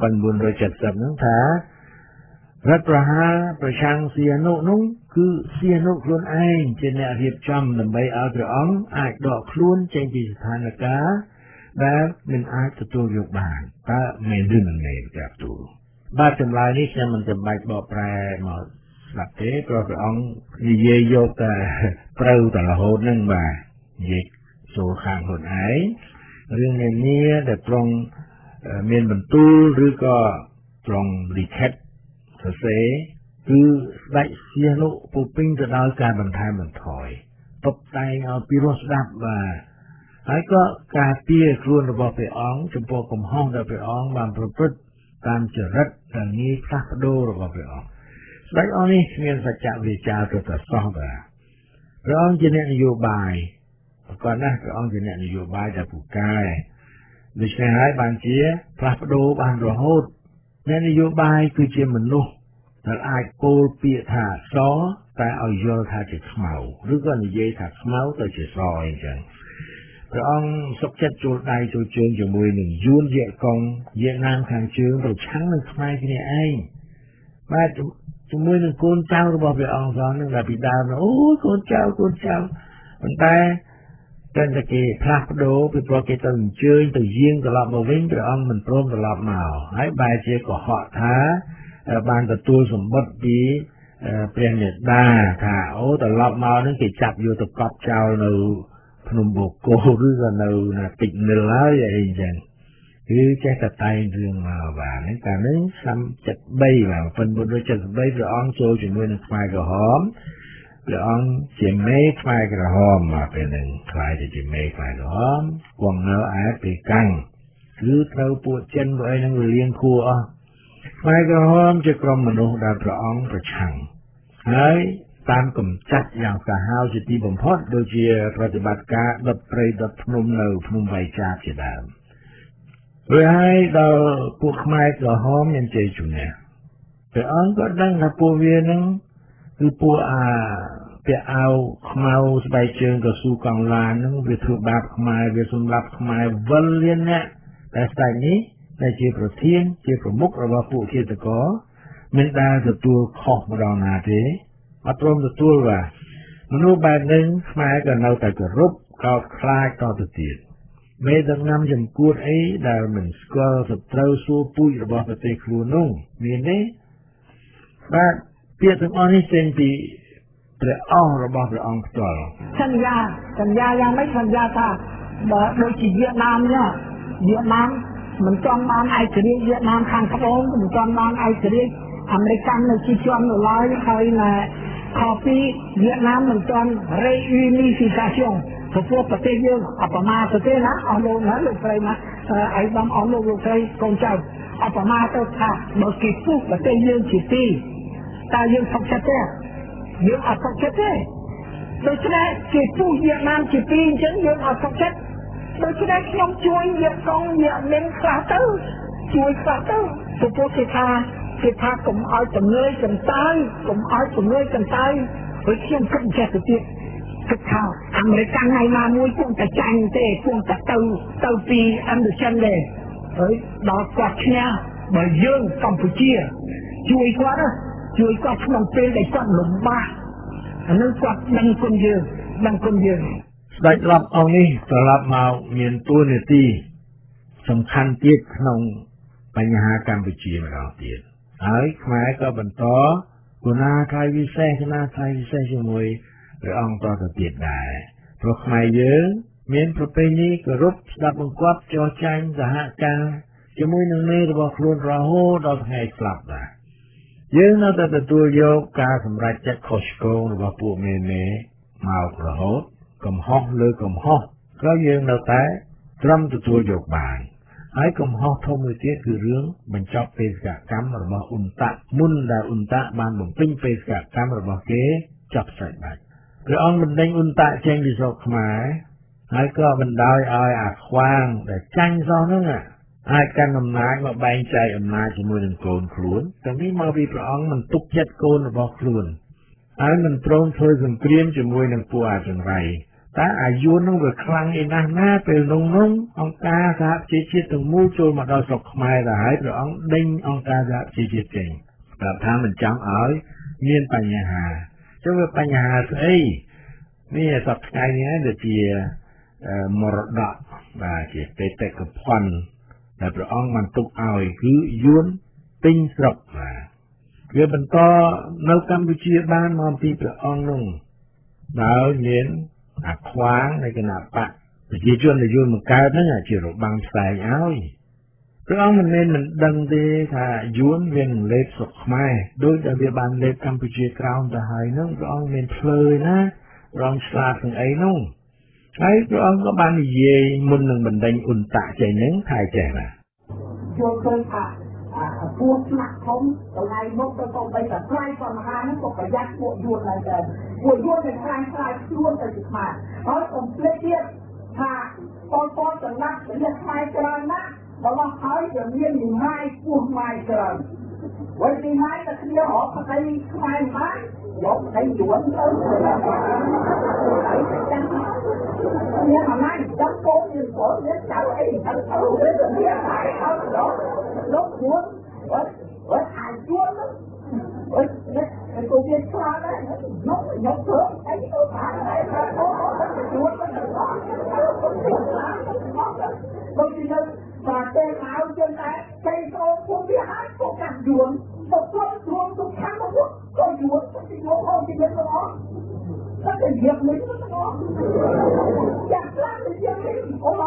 1970នោះថារដ្ឋប្រហារប្រឆាំងសៀនុនោះគឺសៀនុខ្លួនឯងជាអ្នករៀបចំដើម្បីឲ្យព្រះអង្គអាចដកខ្លួនចេញពីស្ថានភាពដែលមិនអាចទទួលយកបានតើមានឬមិនមែនចាទូបាទចម្លើយនេះខ្ញុំមិនចាំបាច់បកប្រែមកស្ដាប់ទេព្រោះព្រះអង្គនិយាយយកតែប្រៅតែរហូតហ្នឹងបាទនិយាយចូលខាងខ្លួនឯងរឿងនានាដែលត្រង់មានបន្ទូលឬក៏ត្រង់លិខិតសរសេរគឺស្ដេចសៀសនោះពុពេញទៅដោយការបន្ថែមបន្ថយតុបតែងឲ្យពីរោះស្ដាប់បាទហើយក៏ការពារខ្លួនរបស់ព្រះអង្គចំពោះកំហុសដែលព្រះអង្គបានប្រព្រឹត្តតាមចរិតដែលងាយផ្លាស់ប្ដូររបស់ព្រះអង្គស្ដេចអង្គនេះមានសច្ចវិជ្ជាទៅតែសោះបាទព្រះអង្គជាអ្នកនយោបាយក៏ណាស់ព្រះអង្គជាអ្នកនយោបាយដែលពូកែដូច្នេះហើយបានជាផ្លាស់ប្ដូរបានរហូតអ្នកនយោបាយគឺជាមនុស្សដែលអាចពោលពាក្យថាសតែឲ្យយល់ថាជាខ្មៅឬក៏និយាយថាខ្មៅទៅជាសអីចឹងព្រះអង្គសុខចិត្តចូលដៃចូលជើងជាមួយនឹងយួនយេកុងវៀតណាមខាងជើងប្រឆាំងនឹងខ្មែរគ្នាឯងបាទជាមួយនឹងកូនចៅរបស់ព្រះអង្គផងនឹងដែលពីដើមអូយកូនចៅប៉ុន្តែតែគេផ្លាស់ប្ដូរពីព្រោះគេទៅអញ្ជើញទៅយាងត្រឡប់មកវិញព្រះអង្គមិនព្រមត្រឡប់មកហើយបែរជាកុហកថាបានទទួលសម្បត្តិពីព្រះមេដាថាអូត្រឡប់មកនឹងគេចាប់យកទៅកប់ចោលនៅភ្នំបូកគោឬក៏នៅតិចនិលហើយអីចឹងគឺចេះតែតែងរឿងមកបាទហ្នឹងកាលនេះឆ្នាំ73បាទប៉ុន្តែដូច73ព្រះអង្គចូលជាមួយនឹងខ្មែរក្រហមព្រះអង្គជាមេខ្មែរក្រហមមកពេលហ្នឹងខ្លាយទៅជាមេខ្មែរក្រហមគង់នៅឯពេកាំងគឺត្រូវពួកចិនពួកអីហ្នឹងវាលៀងខួរអស់ខ្មែរក្រហមជាក្រុមមនុស្សដែលព្រះអង្គប្រឆាំងហើយតាមកំចាត់យ៉ាងសាហាវជាទីបំផុតដូចជាប្រតិបត្តិការដុតព្រៃដុតភ្នំនៅភ្នំវៃចាបជាដើមព្រោះហើយដល់ពួកខ្មែរក្រហមមានជ័យជំនះព្រះអង្គក៏ដឹងថាពួកវានឹងគឺពួកពាក់អាវខ្មៅស្បែកជើងកស៊ូកង់ឡាននឹងវាធ្វើបាបខ្មែរវាសម្លាប់ខ្មែរវិលលៀនអ្នកតែស្ដេចនេះដែលជាប្រធានជាប្រមុខរបស់ពួកឃាតករមិនដែលទទួលខុសម្ដងណាទេអត់ព្រមទទួលបាទមនុស្សបែបនេះខ្មែរក៏នៅតែគោរពកោតខ្លាចតទៅទៀតមេដឹកនាំចំគួតអីដែលមិនស្គាល់សត្រូវសួរពូជរបស់ប្រទេសខ្លួននោះមានទេបាទពាក្យទាំងអស់នេះចេញពីព្រះអស់របស់ព្រះអង្គផ្ទាល់សន្យាយ៉ាងម៉េចសន្យាថាបើដូចជាវៀតណាមនេះវៀតណាមមិនចង់បានឯករាជ្យវៀតណាមខាងត្បូងមិនចង់បានឯករាជ្យអាមេរិកនៅជាជាប់នៅឡើយហើយណាខពីវៀតណាមមិនចង់ reunification ព្រោះប្រទេសយើងអបមាទៅទេណាអស់លោកណាលោកស្រីណាឯកឧត្តមអស់លោកស្រីកូនចៅអបមាទៅថាបើគេពុះប្រទេសយើងជាទីតែយើងសុខចិត្តទេយើងអត់សុខចិត្តទេដូច្នេះគេពុះវៀតណាមជាទីអញ្ចឹងយើងអត់សុខចិត្តដូច្នេះខ្ញុំជួយវៀតកុងវៀតមិញខ្លះទៅជួយខ្លះទៅព្រោះគេថាកុំឲ្យជំងឺចន្ទើកុំឲ្យជំងឺចន្ទើហើយខ្ញុំគិតចេះទៅទៀតគិតថាអាមេរិកថ្ងៃណាមួយគង់តែចាញ់ទេគង់តែទៅពីអន្តរជាតិទេហើយដល់គាត់ឈ្នះបើយើងកម្ពុជាជួយគាត់ក្នុងពេលដែលគាត់លំបាកអានឹងគាត់ដឹងគុណយើងស្ដេចឡប់អង្គនេះត្រឡប់មកមានតួនាទីសំខាន់ទៀតក្នុងបញ្ហាកម្ពុជាម្ដងទៀតហើយខ្មែរក៏បន្តគណៈកាយវិសេសជាមួយព្រះអង្គតទៅទៀតដែរព្រោះខ្មែរយើងមានប្រពៃណីគោរពស្ដាប់បង្គាប់ចរចាញ់សហការជាមួយនឹងមេរបស់ខ្លួនរហូតដល់ថ្ងៃស្លាប់ដែរយើងនៅតែទទួលយកការសម្រេចចិត្តខុសឆ្គងរបស់ពួកមេមករហូតកំហុសលើកំហុសក៏យើងនៅតែត្រឹមទទួលយកបានហើយកំហុសធំមួយទៀតគឺរឿងបញ្ចប់បេសកកម្មរបស់អ៊ុនតាក់មុនដែលអ៊ុនតាក់បានបំពេញបេសកកម្មរបស់គេចាប់ស្ដេចបាច់ព្រះអង្គបណ្ដេញអ៊ុនតាក់ចេញពីស្រុកខ្មែរហើយក៏បណ្ដោយឲ្យអាខ្វាងដែលចាញ់សោះហ្នឹងអាចកាន់អំណាចមកបែងចែកអំណាចជាមួយនឹងកូនខ្លួនទាំងនេះមកពីព្រះអង្គមិនទុកចិត្តកូនរបស់ខ្លួនហើយមិនព្រមធ្វើសង្គ្រាមជាមួយនឹងពួកអចិន្ត្រៃយ៍តែអាយុនឹងវាខ្លាំងឯណាពេលនោះអង្គការសហជីវជាតិទាំងមូលចូលមកដល់ស្រុកខ្មែរទៅហើយព្រះអង្គដេញអង្គការសហជីវជាតិចេញតែថាមិនចង់ឲ្យមានបញ្ហាចុះវាបញ្ហាស្អីនេះសប្តាហ៍ថ្ងៃនេះដូចជាមរតកបាទជាបេតិកភណ្ឌដែលព្រះអង្គបានទុកឲ្យគឺយួនពេញស្រុកបាទវាបន្តនៅកម្ពុជាបានមកពីព្រះអង្គនោះដោយមានអាខ្វាងនៃគណៈបកប្រជាជនដែលយួនបង្កើតហ្នឹងជារបាំងផ្សែងឲ្យព្រះអង្គមិនមែនមិនដឹងទេថាយួនវានឹងលេបស្រុកខ្មែរដោយដែលវាបានលេបកម្ពុជាក្រោមទៅហើយហ្នឹងព្រះអង្គមានភ្លើយណាព្រះអង្គឆ្លាតទាំងអីនោះហើយព្រះអង្គក៏បាននិយាយមុននឹងបណ្ដេញអ៊ុនតាក់ចេញហ្នឹងថាចេះបាទចូលឃើញថាពួកស្នាក់ធំថ្ងៃមុខទៅទៅបីតែខ្លាយក៏មហាហ្នឹងក៏ប្រយ័ត្នពួកយួនដែរតែពួកយួននឹងខ្លាយខ្លួនទៅជាខ្មែរហើយកុំភ្លេចទៀតថាពលពតសម្រាប់ជាខ្មែរច្រើនណាស់ដល់ហើយវាមាននិមាយពោះម៉ាយច្រើនវិញនិមាយតែគ្នារកប្តីខ្មែរបានយកប្តីយួនទៅเนี่ยมานั่งจับโป๊ะยืนโป๊ะเนี่ยเจ้าไอ้ทั้งเอาเลยเนี่ยตายเอาแล้วลบหัวว่าถ่ายชวนแล้วเนี่ยไอ้ตัวเบี้ยชาได้ยกเถอะไอ้ตัวถ่ายอะไรครับโอ้ชวนมันจะร้อนบางทีเราปากแก้ขาวจนแต่ใจโตพวกที่หายพวกกันยวนตกรวมทุกครั้งพวกก็ยวนที่ยวนห้องที่เป็นร้อนก็จะเหยียบเลยมันร้อนอยากล่าจะเหยียบเลยโอ้โห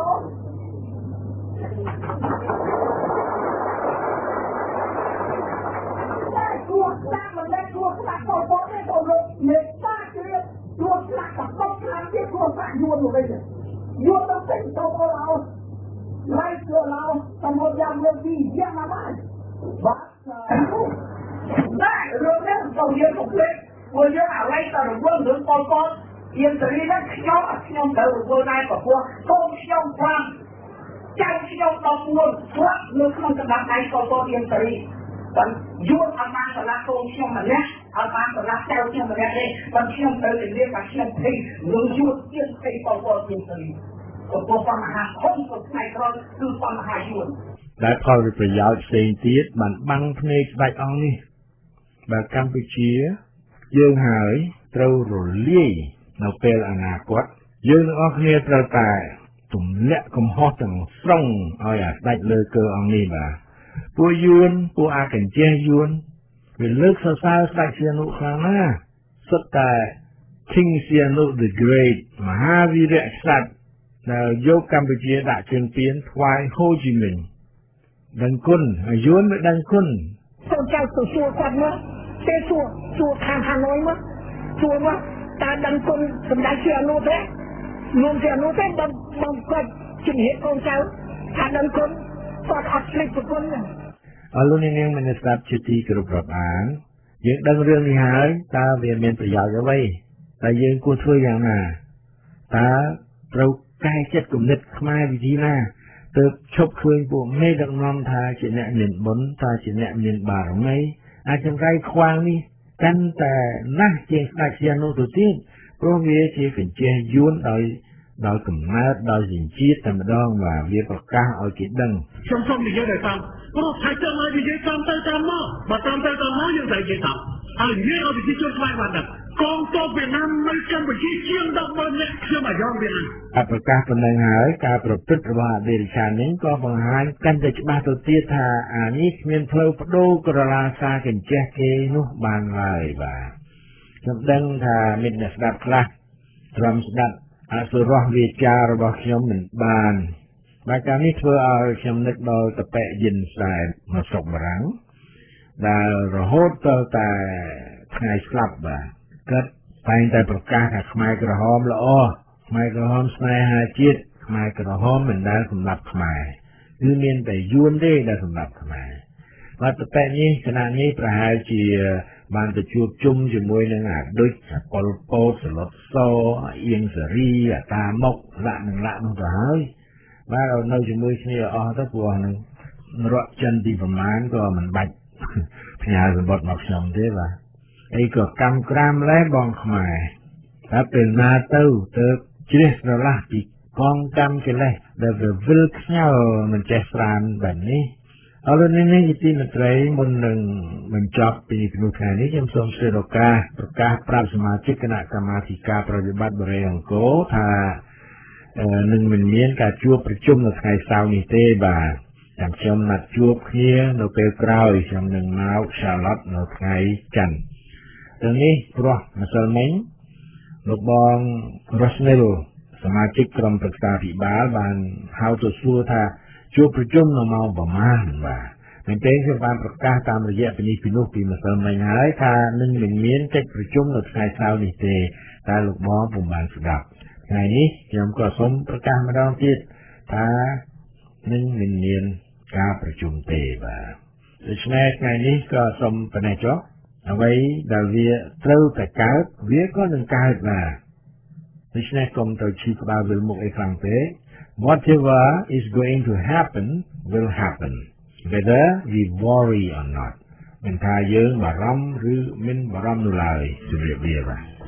ได้ตัวล่ามันได้ตัวขนาดตัวโตได้ตัวลงเน็ตซ่าเชื่อตัวหลักกับต้องการที่ตัวซ่ายวนอยู่เลยเนี่ยยวนต้องเป็นตัวเราไล่ตัวเราตำรวจยามเรื่องที่เยี่ยมมาได้บ้าได้เรื่องนี้เราเยอะสุดเลยvừa nhớ nào lấy tao được quân được con yên tự nhiên nó nhóm tự vừa nay của vua con nhóm quan cháu nhóm tao buồn quá nước không có đặt tay con yên tự nhiên còn vua ăn mang là con nhóm mà nhé ăn mang là cháu nhóm mà nhé còn nhóm tự nhiên là nhóm thi người vua yên thi con yên tự nhiên còn con mà hạ không có ngày con từ con mà hạ vua đã thôi được phải giáo xây tiết bản băng phê đại ông đi và Campuchia dươngហើយត្រូវរលាយនៅពេលអនាគតយើងទាំងអស់គ្នាត្រូវតែទម្លាក់កំហុសទាំងស្រុងឲ្យអាស្ដេចលើកើអង្គនេះបាទពួកយួនពួកអាកញ្ចេះយួនវាលើកសរសើរស្ដេចសៀនុខ្លាំងណាស់សុទ្ធតែ King Sihanouk the Great មហាវីរក្សត្រដែលយកកម្ពុជាដាក់ជើងពានថ្វាយហូជីមិញដឹងគុណយួនមិនដឹងគុណចូលចៅទៅសួរគាត់មកទេសួរខាងហាណូយមកសួរមកតើដឹងគុណសម្ដេចសៀនុទេខ្ញុំសៀនុទេបងគាត់ជំរាបកូនចៅថាដឹងគុណគាត់អត់ភ្លេចប្រគុណទេអរលោកនាងមនស្ដាប់ជាទីគោរពរាប់អានយើងដឹងរឿងនេះហើយតើវាមានប្រយោជន៍អ្វីតែយើងគួរធ្វើយ៉ាងណាតើត្រូវកែចិត្តគំនិតខ្មែរវិធីណាទើបឈប់ឃើញពួកមេដឹកនាំថាជាអ្នកមានបុណ្យថាជាអ្នកមានបារមីអាចចង្រៃខ្វាងនេះកាន់តែណាស់ជាងស្ដេចសៀនុទៅទៀតព្រោះវាជាកញ្ចេះយួនដោយកំណើតដោយសញ្ជាតិតែម្ដងបាទវាប្រកាសឲ្យគេដឹងខ្ញុំសូមនិយាយឲ្យតាមព្រោះថាចាំឲ្យនិយាយតាមទៅតាមមកបើតាមទៅតាមមកយើងតែនិយាយតាមហើយនិយាយឲ្យប្រជាជនខ្មែរបានដឹងកងទ័ពវៀតណាមនៅកម្ពុជាជាង10,000នាក់ខ្ញុំអាយ៉ងវៀតណាមប្រកាសប៉ុណ្ណឹងហើយការប្រព្រឹត្តរបស់អតីតកាលនេះក៏បង្ហាញកាន់តែច្បាស់ទៅទៀតថាអានេះគ្មានផ្លូវបដូរក្រឡាសារកញ្ចេះគេនោះបានឡើយបាទខ្ញុំដឹងថាមានអ្នកស្ដាប់ខ្លះទ្រាំស្ដាប់អសុរោះវាចារបស់ខ្ញុំមិនបានបាទការនេះធ្វើឲ្យខ្ញុំនឹកដល់តពេយិនសែនមកស្រុកបារាំងដែលរហូតដល់តែថ្ងៃស្លាប់បាទគាត់តែងតែប្រកាសថាខ្មែរក្រហមល្អខ្មែរក្រហមស្នេហាជាតិខ្មែរក្រហមមិនដែលសម្លាប់ខ្មែរគឺមានតែយួនទេដែលសម្លាប់ខ្មែរបាទតពេនេះគណៈនេះប្រហែលជាបានទៅជួបជុំជាមួយនឹងអាដូចប៉ុលពតសឡុតសអៀងសេរីអាតាមុកលាក់នោះទៅហើយបាទនៅជាមួយគ្នាអស់ទៅព្រោះនឹងរកចិនទីប្រមាណក៏មិនបាច់ផ្ញើសម្បត្តិមកខ្ញុំទេបាទអីក៏កម្មក្រាមលែបងខ្មែរតែពេលណាទៅជ្រះស្រឡះពីកងកម្មកិលេសដែលវិលខ្ញាល់មិនចេះស្រានបែបនេះអរលោកនាងជាទីមេត្រីមុននឹងបញ្ចប់ពីថ្ងៃនេះខ្ញុំសូមស្វែងរកការប្រកាសប្រាប់សមាជិកគណៈកម្មាធិការប្រតិបត្តិបរិយាអង្គរថានឹងមិនមានការជួបប្រជុំនៅថ្ងៃសៅរ៍នេះទេបាទចាំខ្ញុំណាត់ជួបគ្នានៅពេលក្រោយខ្ញុំនឹងមក Charlotte នៅថ្ងៃច័ន្ទទាំងនេះព្រោះម្សិលមិញលោកបង Rosnell សមាជិកក្រុមប្រឹក្សាភិបាលបានហៅទៅសួរថាជួបប្រជុំនៅម៉ោងប្រមាណបាទមែនទេខ្ញុំបានប្រកាសតាមរយៈពីនេះពីនោះពីម្សិលមិញហើយថានឹងមិនមានកិច្ចប្រជុំនៅថ្ងៃសៅរ៍នេះទេតែលោកបងពុំបានស្ដាប់ថ្ងៃនេះខ្ញុំក៏សូមប្រកាសម្ដងទៀតថានឹងមិនមានការប្រជុំទេបាទដូច្នេះថ្ងៃនេះក៏សូមប៉ុណ្ណេះចុះអ្វីដែលវាត្រូវតែកើតវាក៏នឹងកើតបាទដូច្នេះកុំទៅឈឺក្បាលវិលមុខអីខ្លាំងពេក whatever is going to happen will happen whether we worry or not មិនថាយើងបារម្ភឬមិនបារម្ភនោះឡើយជម្រាបលាបាទ